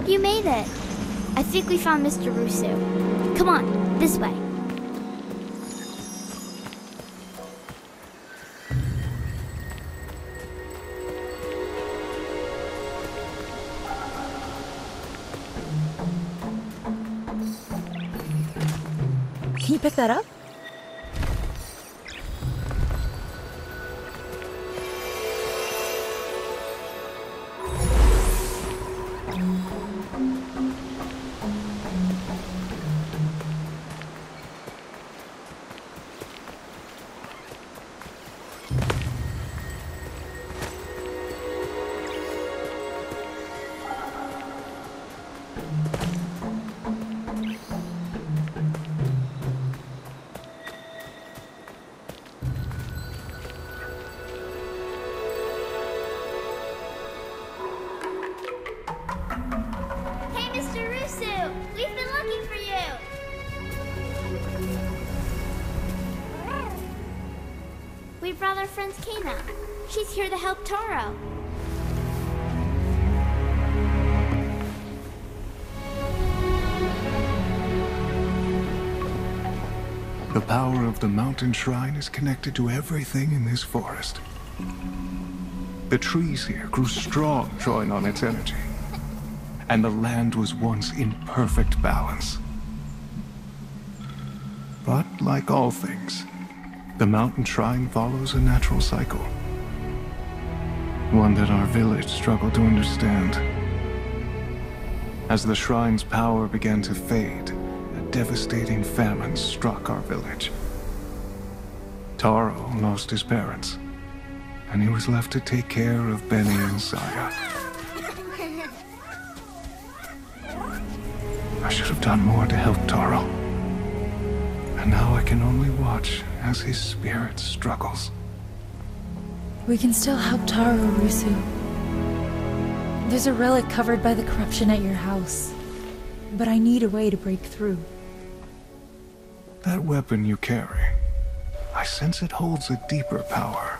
You made it. I think we found Mr. Rusu. Come on, this way. Can you pick that up? We brought our friend Kena. She's here to help Taro. The power of the mountain shrine is connected to everything in this forest. The trees here grew strong, drawing on its energy. And the land was once in perfect balance. But like all things, the mountain shrine follows a natural cycle. One that our village struggled to understand. As the shrine's power began to fade, a devastating famine struck our village. Taro lost his parents, and he was left to take care of Benny and Saya. I should have done more to help Taro. And now I can only watch as his spirit struggles. We can still help Taro, Rusu. There's a relic covered by the corruption at your house. But I need a way to break through. That weapon you carry, I sense it holds a deeper power.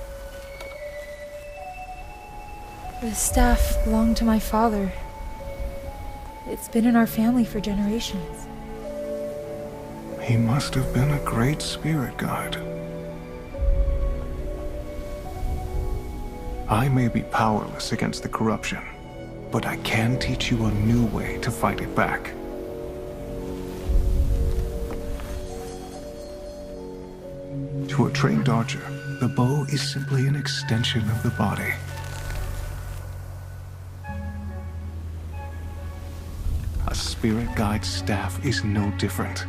The staff belonged to my father. It's been in our family for generations. He must have been a great spirit guide. I may be powerless against the corruption, but I can teach you a new way to fight it back. To a trained archer, the bow is simply an extension of the body. A spirit guide's staff is no different.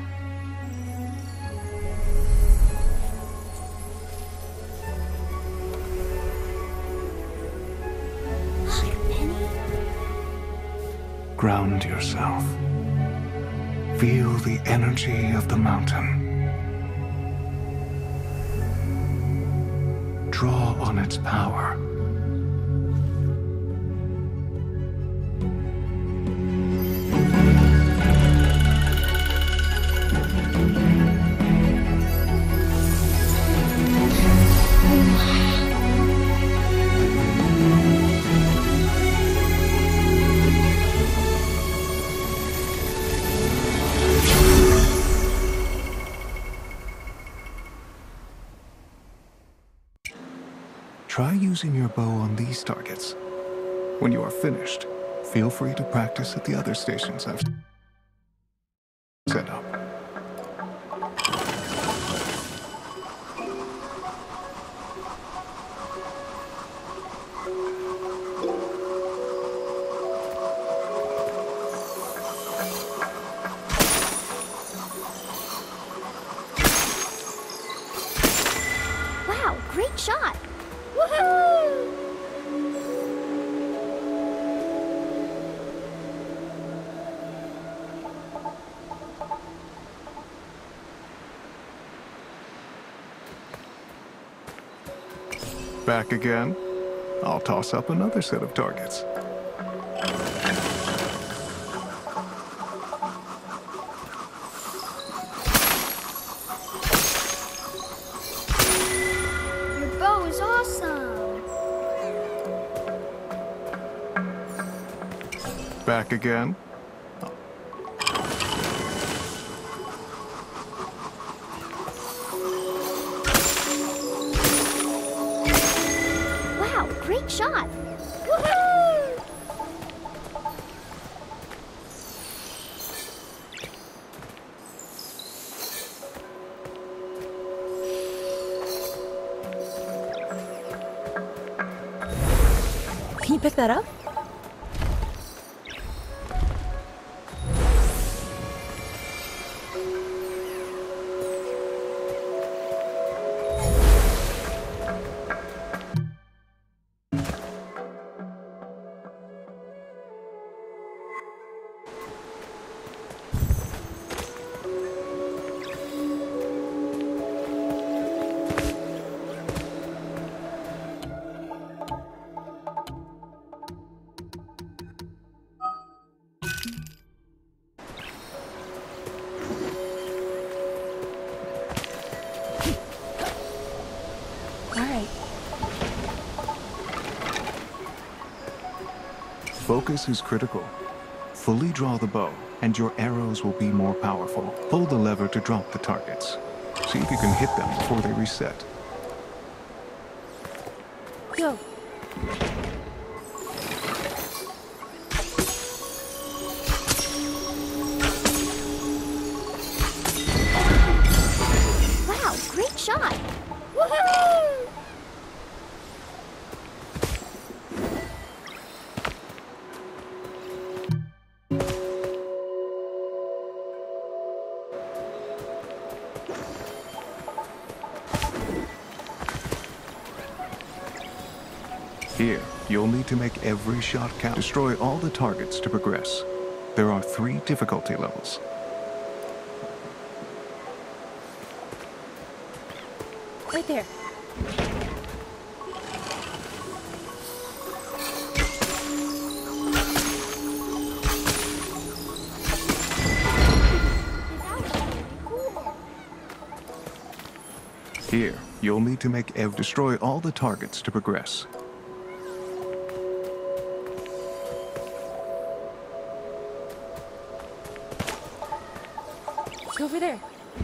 Ground yourself. Feel the energy of the mountain. Draw on its power. Try using your bow on these targets. When you are finished, feel free to practice at the other stations I've set up. Wow, great shot! Woohoo! Back again? I'll toss up another set of targets. Your bow is awesome! back again? Wow, great shot! Woohoo! Can you pick that up? Focus is critical. Fully draw the bow, and your arrows will be more powerful. Pull the lever to drop the targets. See if you can hit them before they reset. Go. Wow, great shot! Woohoo! Here, you'll need to make every shot count. Destroy all the targets to progress. There are 3 difficulty levels. Right there. Here, you'll need to make destroy all the targets to progress. Over there.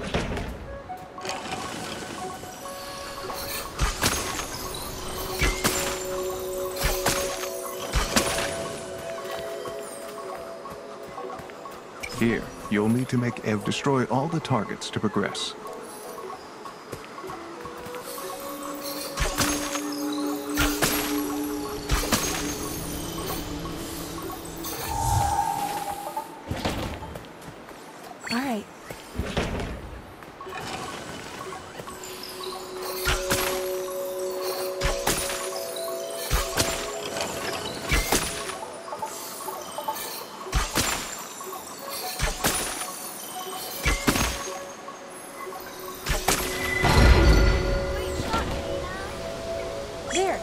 Here, you'll need to make destroy all the targets to progress. All right. There.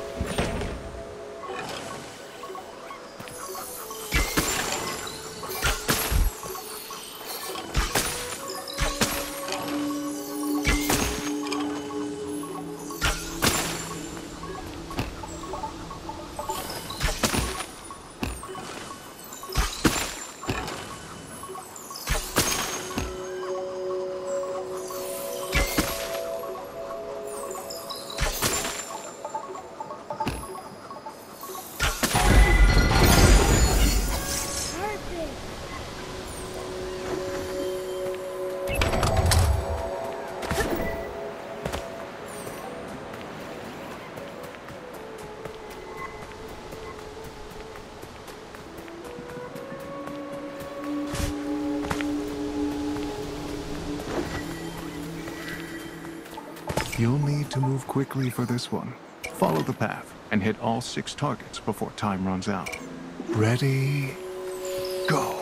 You'll need to move quickly for this one. Follow the path and hit all 6 targets before time runs out. Ready, go.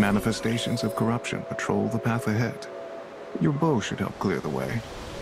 Manifestations of corruption patrol the path ahead. Your bow should help clear the way.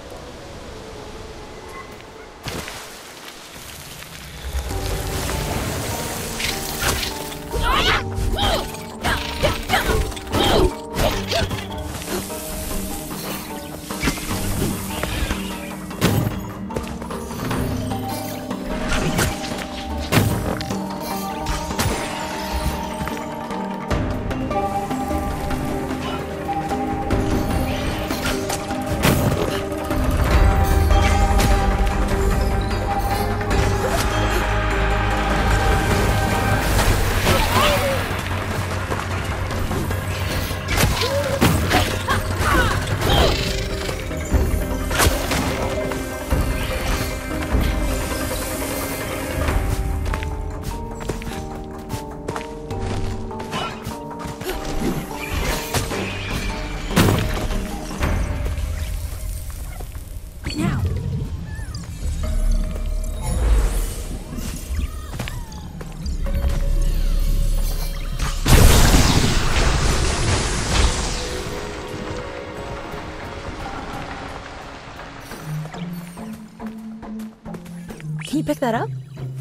Can you pick that up?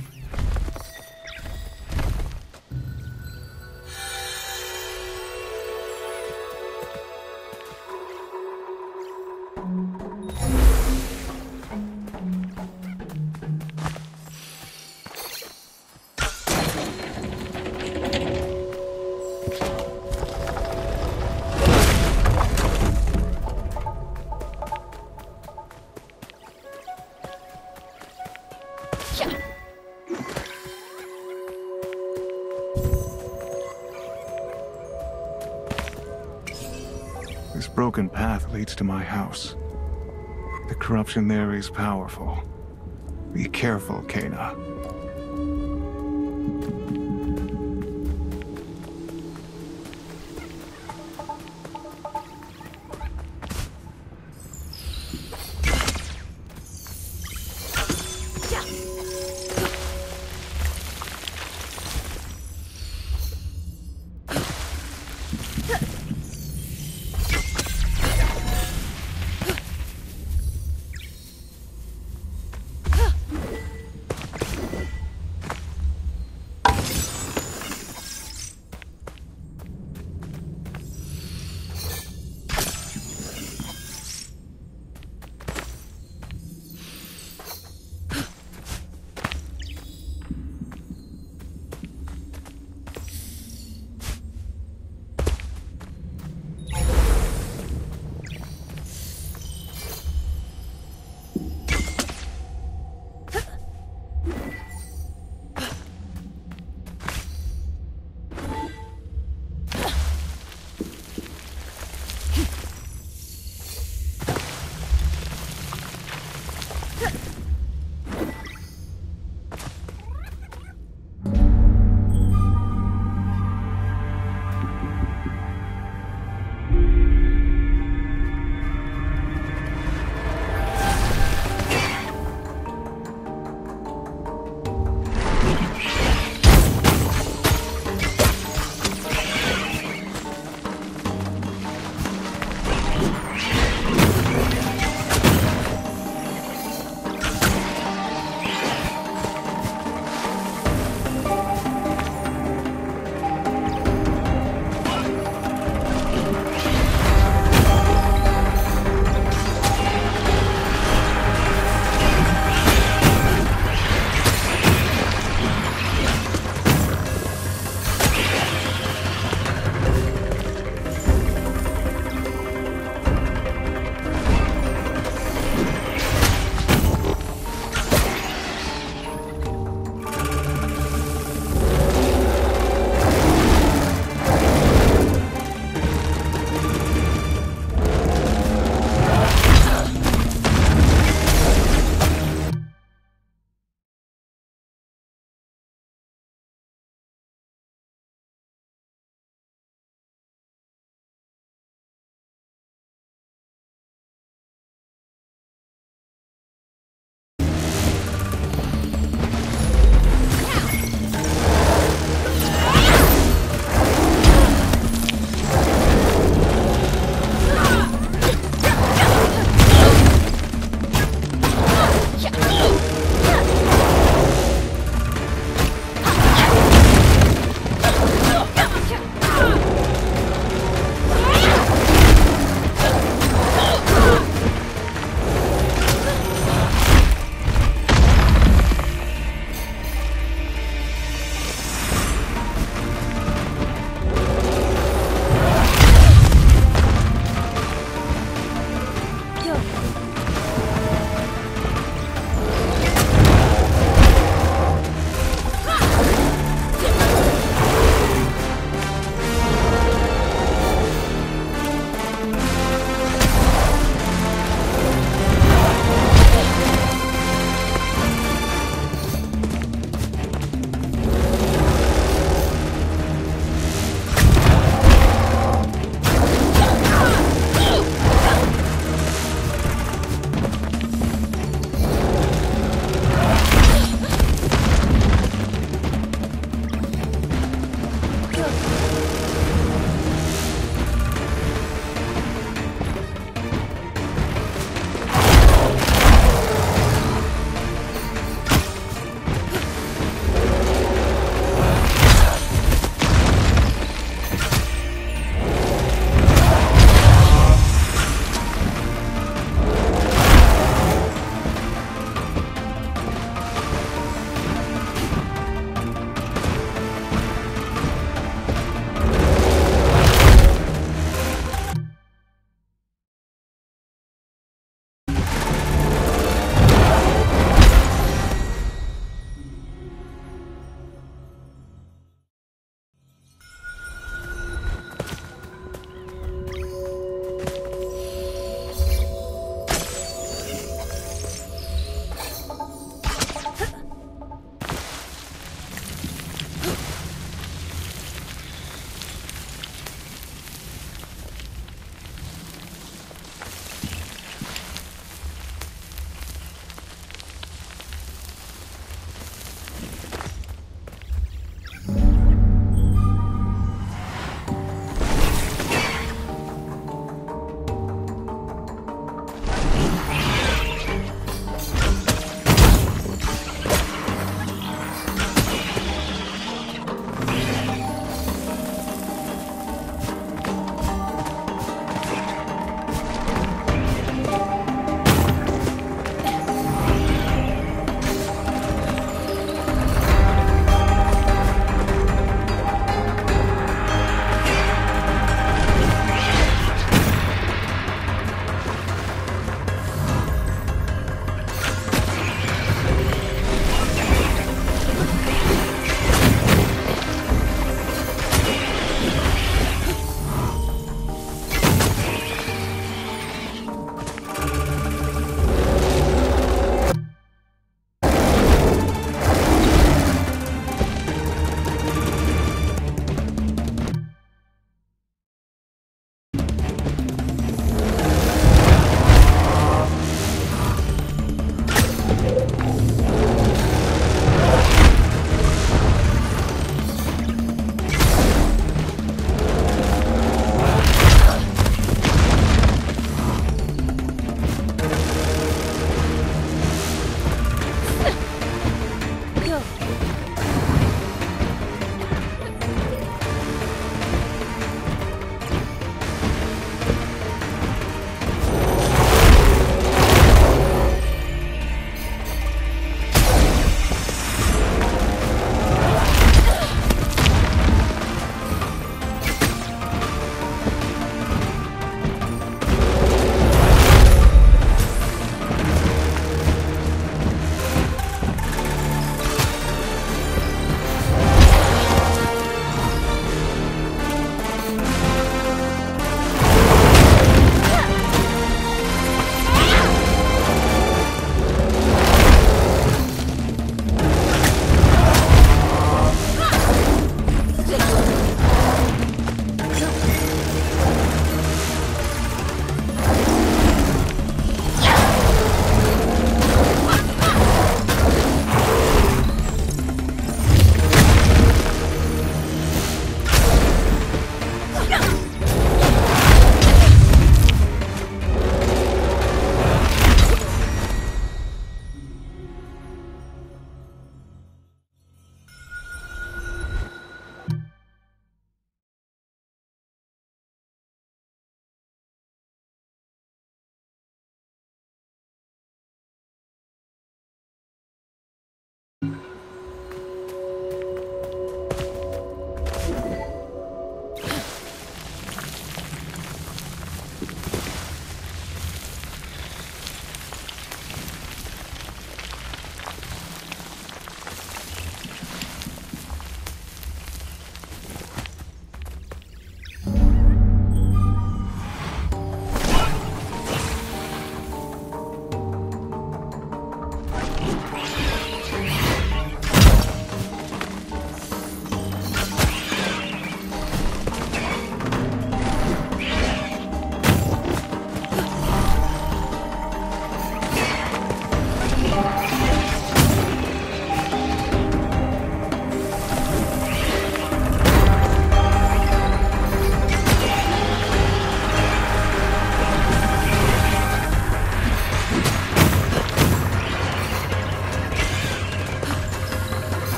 This broken path leads to my house. The corruption there is powerful. Be careful, Kena.